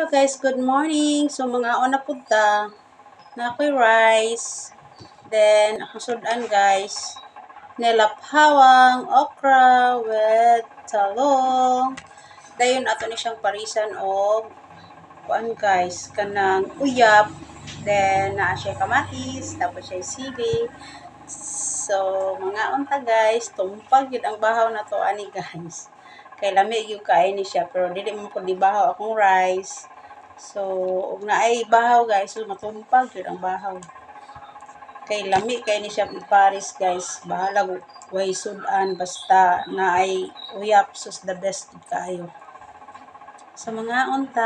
Hello guys, good morning. So mga una punta na ako'y rice. Then ako sudan guys. Nilaphawang okra with talong. Dayon ato ni siyang parisan og kuan guys, kanang uyap. Then naa siya kamatis, tapos siya sili. So mga unta guys, tumpag yun ang bahaw na to ani guys. Kay lami yung kain ni siya pero dili mo ko di bahaw akong rice. So ug naay bahaw guys, so matumpag yun ang bahaw. Kay lami kay ni siya Paris guys. Bahala way sudan basta naay uyap sus the best kayo. Sa mga unta.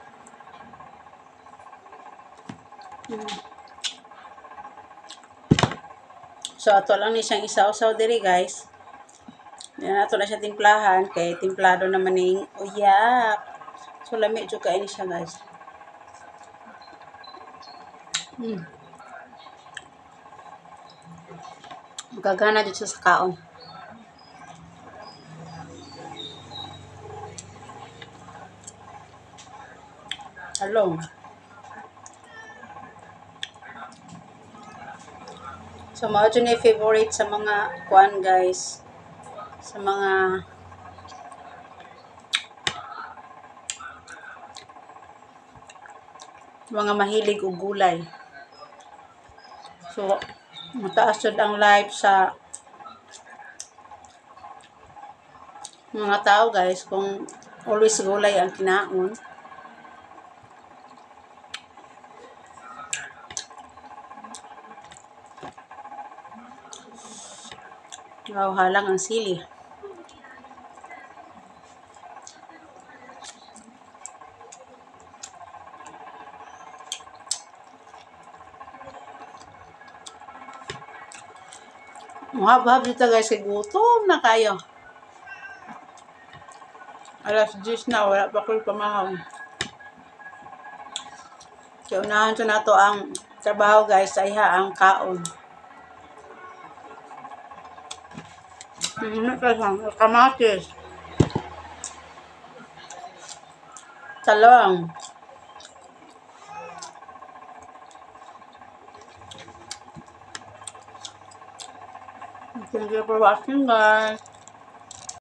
So ato lang ni siyang isaw-saw diri guys. Yan ato na siya timplahan kay timplado naman ning uyap. So lami jud kay ni siya guys. Magagana dito sa kaon. Along. So, mao dyan yung favorite sa mga kuan guys. Sa mga mahilig og gulay. So, mataas jud ang life sa mga tao guys kung always gulay ang kinaon. Wow, halang ang sili. Mahab-hab dito guys, kay gutom na kayo. Alas 10 na, wala pa ko'y pamahaw. So, unahan sa nato ang trabaho guys, sa iha ang kaon. Kamatis. Talong. Thank you for watching guys.